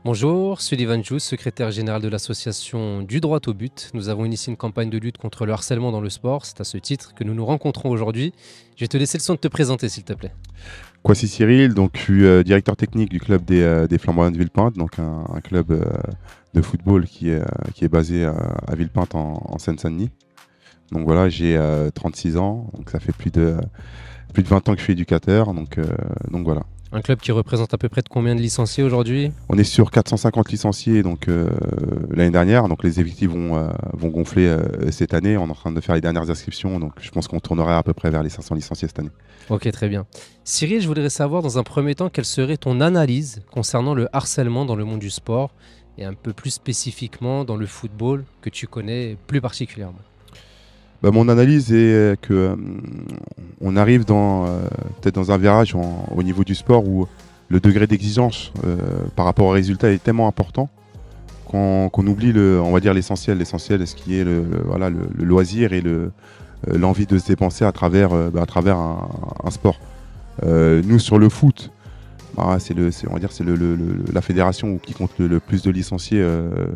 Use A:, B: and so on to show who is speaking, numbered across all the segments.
A: Bonjour, Sullivan Jou, secrétaire général de l'association du droit au but. Nous avons initié une campagne de lutte contre le harcèlement dans le sport. C'est à ce titre que nous nous rencontrons aujourd'hui. Je vais te laisser le soin de te présenter, s'il te plaît.
B: Kwasi Cyril, donc je suis directeur technique du club des Flamboyants de Villepinte, donc un club de football qui est basé à Villepinte en Seine-Saint-Denis. Donc voilà, j'ai 36 ans, donc ça fait plus de 20 ans que je suis éducateur, donc voilà.
A: Un club qui représente à peu près de combien de licenciés aujourd'hui?
B: On est sur 450 licenciés donc l'année dernière, donc les effectifs vont gonfler cette année. On est en train de faire les dernières inscriptions, donc je pense qu'on tournera à peu près vers les 500 licenciés cette année.
A: Ok, très bien. Cyril, je voudrais savoir dans un premier temps quelle serait ton analyse concernant le harcèlement dans le monde du sport et un peu plus spécifiquement dans le football que tu connais plus particulièrement.
B: Mon analyse est que on arrive peut-être dans un virage au niveau du sport où le degré d'exigence par rapport au résultat est tellement important qu'on oublie on va dire l'essentiel, ce qui est le loisir et l'envie de se dépenser à travers un sport. Nous sur le foot, c'est la fédération qui compte le plus de licenciés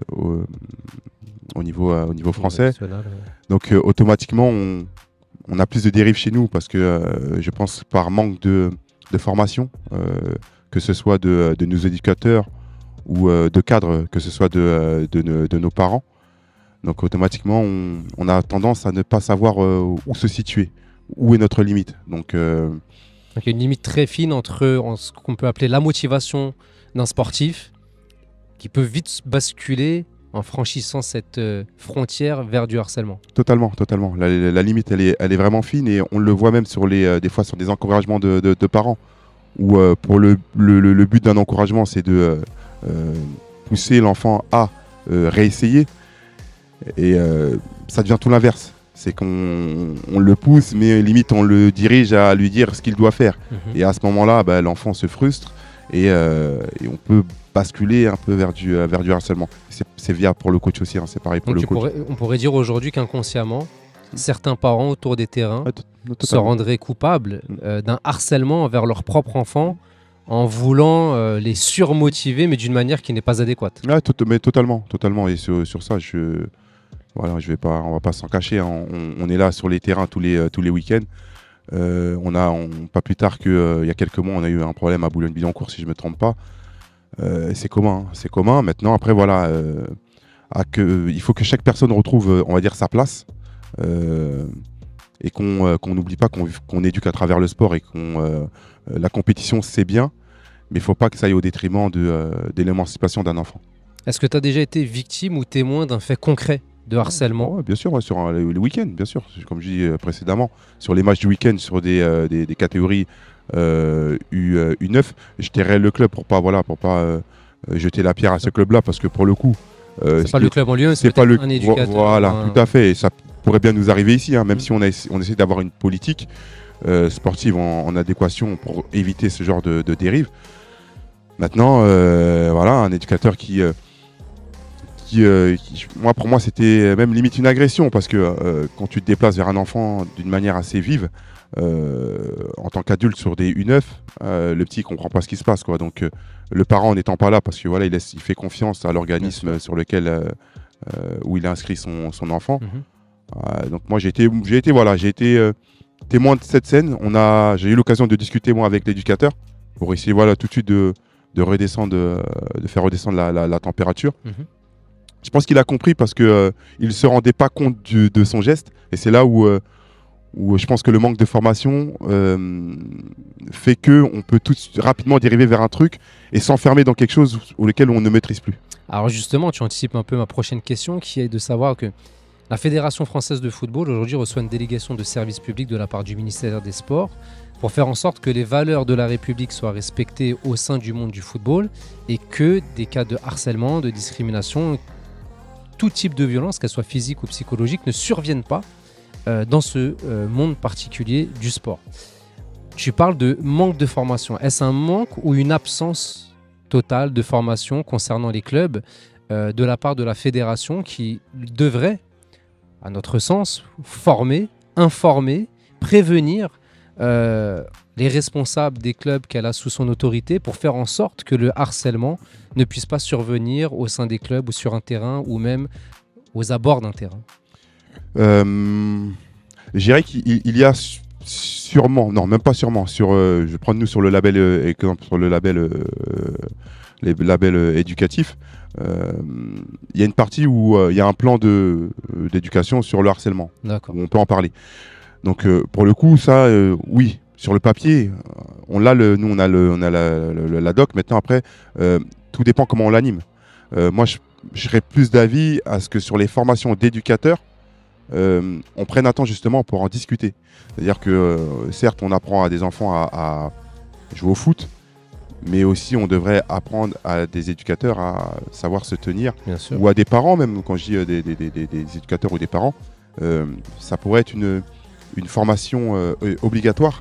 B: au niveau français. Donc automatiquement, on a plus de dérives chez nous parce que je pense par manque de formation, que ce soit de nos éducateurs ou de cadres, que ce soit de nos parents. Donc automatiquement, on a tendance à ne pas savoir où se situer, où est notre limite. Donc
A: il y a une limite très fine entre ce qu'on peut appeler la motivation d'un sportif qui peut vite basculer en franchissant cette frontière vers du harcèlement.
B: Totalement. La limite, elle est vraiment fine et on le voit même des fois sur des encouragements de parents où pour le but d'un encouragement, c'est de pousser l'enfant à réessayer et ça devient tout l'inverse. C'est qu'on le pousse, mais limite on le dirige à lui dire ce qu'il doit faire. Et à ce moment-là, l'enfant se frustre et on peut basculer un peu vers du harcèlement. C'est viable pour le coach aussi, hein, c'est pareil pour le coach.
A: On pourrait dire aujourd'hui qu'inconsciemment, certains parents autour des terrains se rendraient coupables d'un harcèlement envers leur propre enfant en voulant les surmotiver, mais d'une manière qui n'est pas adéquate.
B: Ouais, mais totalement. Et sur ça, on va pas s'en cacher. Hein. On est là sur les terrains tous les week-ends. Pas plus tard qu'il y a quelques mois, on a eu un problème à Boulogne-Billancourt, si je ne me trompe pas. C'est commun. Maintenant, après, voilà, il faut que chaque personne retrouve, on va dire, sa place et qu'on n'oublie pas qu'on éduque à travers le sport et la compétition, c'est bien, mais il ne faut pas que ça aille au détriment de l'émancipation d'un enfant.
A: Est-ce que tu as déjà été victime ou témoin d'un fait concret de harcèlement?
B: Bien sûr, sur le week-end, bien sûr. Comme je dis précédemment, sur les matchs du week-end, sur des catégories U9, je tairais le club pour pas jeter la pierre à ce club-là, parce que pour le coup,
A: c'est pas le club en lui-même, c'est pas un éducateur.
B: Voilà, tout à fait. Et ça pourrait bien nous arriver ici, hein, même si on essaie d'avoir une politique sportive en adéquation pour éviter ce genre de dérive. Maintenant, un éducateur moi, pour moi, c'était même limite une agression, parce que quand tu te déplaces vers un enfant d'une manière assez vive, en tant qu'adulte sur des U9, le petit comprend pas ce qui se passe, quoi. Donc le parent n'étant pas là, parce que voilà, il fait confiance à l'organisme sur lequel où il a inscrit son enfant. Donc moi j'ai été témoin de cette scène. J'ai eu l'occasion de discuter moi avec l'éducateur pour essayer tout de suite de faire redescendre la température. Je pense qu'il a compris, parce que il se rendait pas compte de son geste, et c'est là où je pense que le manque de formation fait qu'on peut rapidement dériver vers un truc et s'enfermer dans quelque chose auquel on ne maîtrise plus.
A: Alors justement, tu anticipes un peu ma prochaine question, qui est de savoir que la Fédération française de football aujourd'hui reçoit une délégation de service public de la part du ministère des Sports pour faire en sorte que les valeurs de la République soient respectées au sein du monde du football et que des cas de harcèlement, de discrimination, tout type de violence, qu'elle soit physique ou psychologique, ne surviennent pas dans ce monde particulier du sport. Tu parles de manque de formation. Est-ce un manque ou une absence totale de formation concernant les clubs de la part de la fédération, qui devrait, à notre sens, former, informer, prévenir les responsables des clubs qu'elle a sous son autorité pour faire en sorte que le harcèlement ne puisse pas survenir au sein des clubs ou sur un terrain ou même aux abords d'un terrain?
B: Je dirais qu'il y a sûrement, non même pas sûrement, je vais prendre nous sur le label, exemple sur le label, les labels éducatifs, il y a une partie où il y a un plan d'éducation sur le harcèlement, où on peut en parler. Donc pour le coup ça, oui, sur le papier, nous on a la doc, maintenant après, tout dépend comment on l'anime. Moi je serais plus d'avis à ce que sur les formations d'éducateurs, on prenne un temps justement pour en discuter. C'est-à-dire que certes on apprend à des enfants à jouer au foot, mais aussi on devrait apprendre à des éducateurs à savoir se tenir, ou à des parents même, quand je dis des éducateurs ou des parents, ça pourrait être une formation obligatoire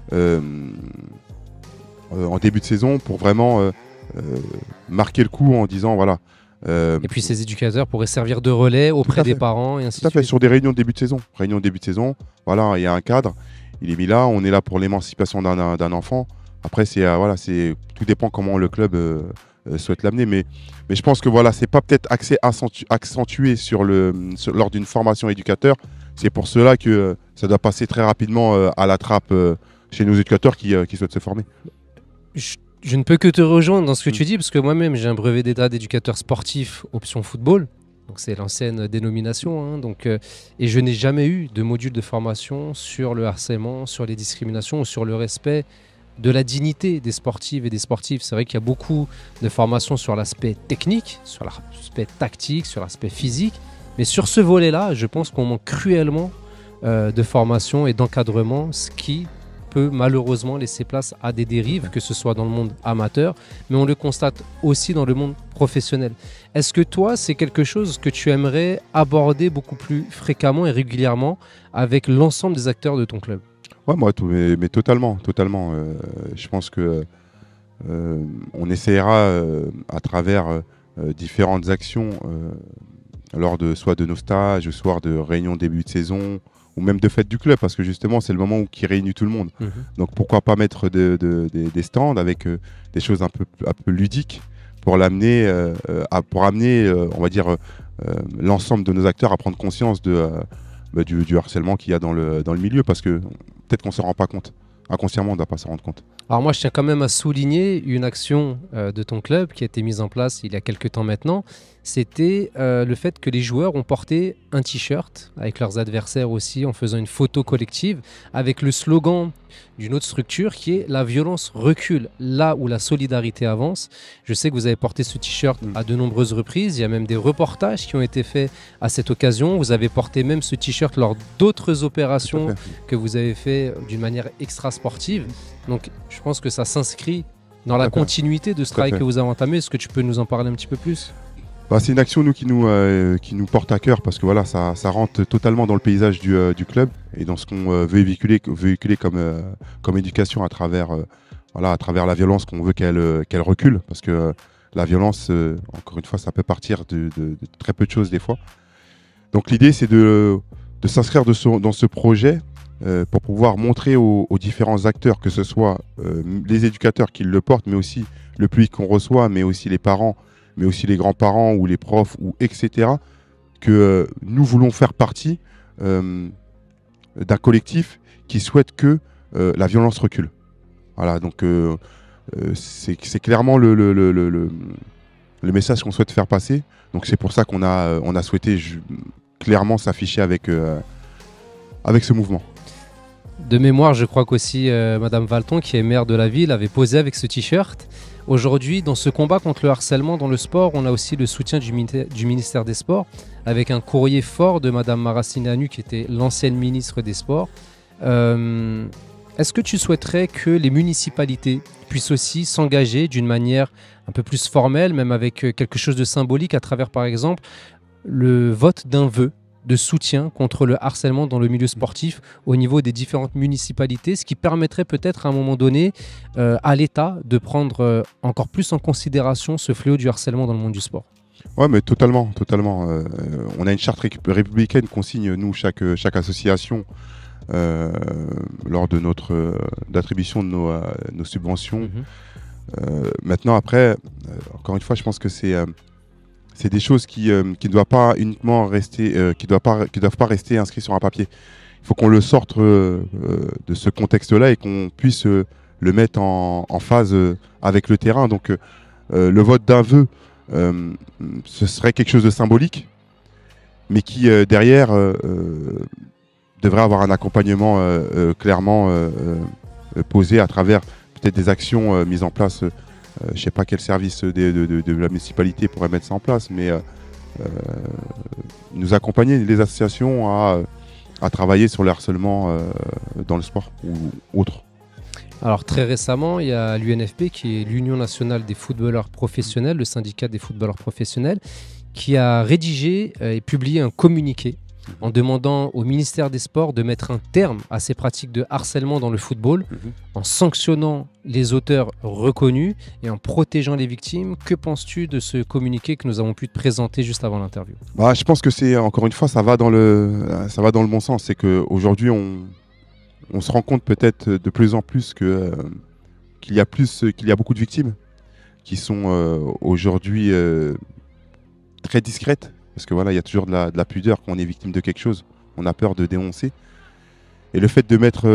B: en début de saison pour vraiment marquer le coup en disant voilà.
A: Et puis ces éducateurs pourraient servir de relais auprès des parents et ainsi de suite.
B: Tout à fait, sur des réunions de début de saison. Réunion de début de saison, voilà, il y a un cadre, il est mis là, on est là pour l'émancipation d'un enfant. Après, tout dépend comment le club souhaite l'amener. Mais je pense que voilà, c'est pas peut-être accentué lors d'une formation éducateur. C'est pour cela que ça doit passer très rapidement à la trappe chez nos éducateurs qui souhaitent se former.
A: Je ne peux que te rejoindre dans ce que tu dis, parce que moi-même, j'ai un brevet d'état d'éducateur sportif option football. Donc c'est l'ancienne dénomination. Et je n'ai jamais eu de module de formation sur le harcèlement, sur les discriminations ou sur le respect de la dignité des sportives et des sportifs. C'est vrai qu'il y a beaucoup de formations sur l'aspect technique, sur l'aspect tactique, sur l'aspect physique. Mais sur ce volet-là, je pense qu'on manque cruellement de formation et d'encadrement, ce qui peut malheureusement laisser place à des dérives, que ce soit dans le monde amateur, mais on le constate aussi dans le monde professionnel. Est-ce que toi, c'est quelque chose que tu aimerais aborder beaucoup plus fréquemment et régulièrement avec l'ensemble des acteurs de ton club?
B: Ouais, moi, mais totalement. Je pense que on essaiera à travers différentes actions, lors soit de nos stages, soit de réunions début de saison, ou même de fête du club, parce que justement c'est le moment qui réunit tout le monde. Donc pourquoi pas mettre des stands avec des choses un peu ludiques pour amener, on va dire, l'ensemble de nos acteurs à prendre conscience du harcèlement qu'il y a dans le milieu, parce que peut-être qu'on ne se rend pas compte. Inconsciemment, on ne doit pas se rendre compte.
A: Alors moi, je tiens quand même à souligner une action de ton club qui a été mise en place il y a quelques temps maintenant. C'était le fait que les joueurs ont porté un t-shirt avec leurs adversaires aussi, en faisant une photo collective avec le slogan d'une autre structure qui est « La violence recule là où la solidarité avance ». Je sais que vous avez porté ce t-shirt à de nombreuses reprises. Il y a même des reportages qui ont été faits à cette occasion. Vous avez porté même ce t-shirt lors d'autres opérations que vous avez fait d'une manière extra-sportive. Donc je pense que ça s'inscrit dans la continuité de ce travail que vous avez entamé. Est-ce que tu peux nous en parler un petit peu plus ?
B: C'est une action qui nous porte à cœur, parce que voilà, ça rentre totalement dans le paysage du club et dans ce qu'on veut véhiculer comme éducation à travers la violence qu'on veut qu'elle recule, parce que la violence, encore une fois, ça peut partir de très peu de choses des fois. Donc l'idée, c'est de s'inscrire dans ce projet pour pouvoir montrer aux différents acteurs, que ce soit les éducateurs qui le portent, mais aussi le public qu'on reçoit, mais aussi les parents, mais aussi les grands-parents ou les profs, etc., que nous voulons faire partie d'un collectif qui souhaite que la violence recule. Voilà, donc c'est clairement le message qu'on souhaite faire passer. Donc c'est pour ça qu'on a souhaité clairement s'afficher avec ce mouvement.
A: De mémoire, je crois qu'aussi Madame Valton, qui est maire de la ville, avait posé avec ce t-shirt. Aujourd'hui, dans ce combat contre le harcèlement dans le sport, on a aussi le soutien du ministère des Sports, avec un courrier fort de Madame Maracineanu, qui était l'ancienne ministre des Sports. Est-ce que tu souhaiterais que les municipalités puissent aussi s'engager d'une manière un peu plus formelle, même avec quelque chose de symbolique, à travers par exemple le vote d'un vœu de soutien contre le harcèlement dans le milieu sportif au niveau des différentes municipalités, ce qui permettrait peut-être à un moment donné à l'État de prendre encore plus en considération ce fléau du harcèlement dans le monde du sport?
B: Ouais, mais totalement. On a une charte républicaine qu'on signe, nous, chaque association, lors de notre d'attribution de nos subventions. Maintenant, après, encore une fois, je pense que c'est des choses qui ne doivent pas uniquement rester, qui doivent pas rester inscrites sur un papier. Il faut qu'on le sorte de ce contexte-là et qu'on puisse le mettre en phase avec le terrain. Donc, le vote d'un vœu, ce serait quelque chose de symbolique, mais qui, derrière, devrait avoir un accompagnement clairement posé à travers peut-être des actions mises en place. Je ne sais pas quel service de la municipalité pourrait mettre ça en place, mais nous accompagner les associations à travailler sur le harcèlement dans le sport ou autre.
A: Alors très récemment, il y a l'UNFP, qui est l'Union nationale des footballeurs professionnels, le syndicat des footballeurs professionnels, qui a rédigé et publié un communiqué en demandant au ministère des Sports de mettre un terme à ces pratiques de harcèlement dans le football, en sanctionnant les auteurs reconnus et en protégeant les victimes. Que penses-tu de ce communiqué que nous avons pu te présenter juste avant l'interview ?
B: Je pense que c'est, encore une fois, ça va dans le bon sens. C'est qu'aujourd'hui, on se rend compte peut-être de plus en plus qu'il y a beaucoup de victimes qui sont aujourd'hui très discrètes. Parce que voilà, il y a toujours de la pudeur quand on est victime de quelque chose. On a peur de dénoncer. Et le fait de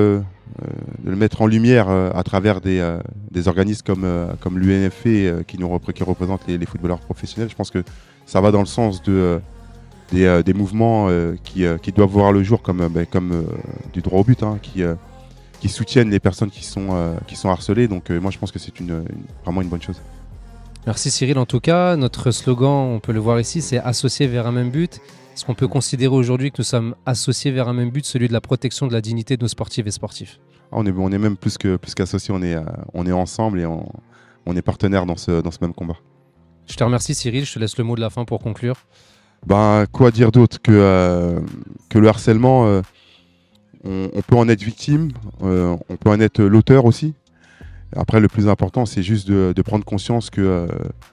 B: le mettre en lumière à travers des organismes comme l'UNFP qui représentent les footballeurs professionnels, je pense que ça va dans le sens des mouvements qui doivent voir le jour comme du droit au but, qui soutiennent les personnes qui sont harcelées. Donc moi, je pense que c'est vraiment une bonne chose.
A: Merci Cyril. En tout cas, notre slogan, on peut le voir ici, c'est associer vers un même but. Est-ce qu'on peut considérer aujourd'hui que nous sommes associés vers un même but, celui de la protection de la dignité de nos sportives et sportifs ?
B: On est même plus qu'associés, on est ensemble et on est partenaires dans ce même combat.
A: Je te remercie Cyril, je te laisse le mot de la fin pour conclure.
B: Quoi dire d'autre que le harcèlement, on peut en être victime, on peut en être l'auteur aussi. Après, le plus important, c'est juste de prendre conscience de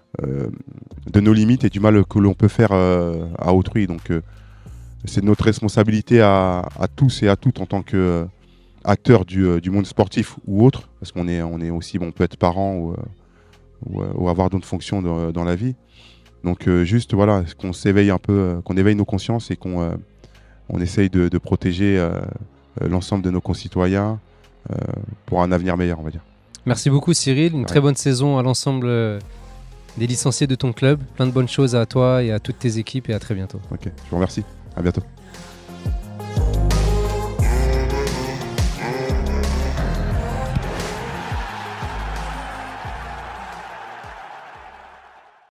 B: nos limites et du mal que l'on peut faire à autrui. Donc, c'est notre responsabilité à tous et à toutes en tant qu'acteurs du monde sportif ou autre, parce qu'on est aussi, on peut être parent ou avoir d'autres fonctions dans la vie. Donc, juste voilà, qu'on s'éveille un peu, qu'on éveille nos consciences et qu'on essaye de protéger l'ensemble de nos concitoyens pour un avenir meilleur, on va dire.
A: Merci beaucoup Cyril, une très bonne saison à l'ensemble des licenciés de ton club. Plein de bonnes choses à toi et à toutes tes équipes et à très bientôt.
B: Ok, je vous remercie. À bientôt.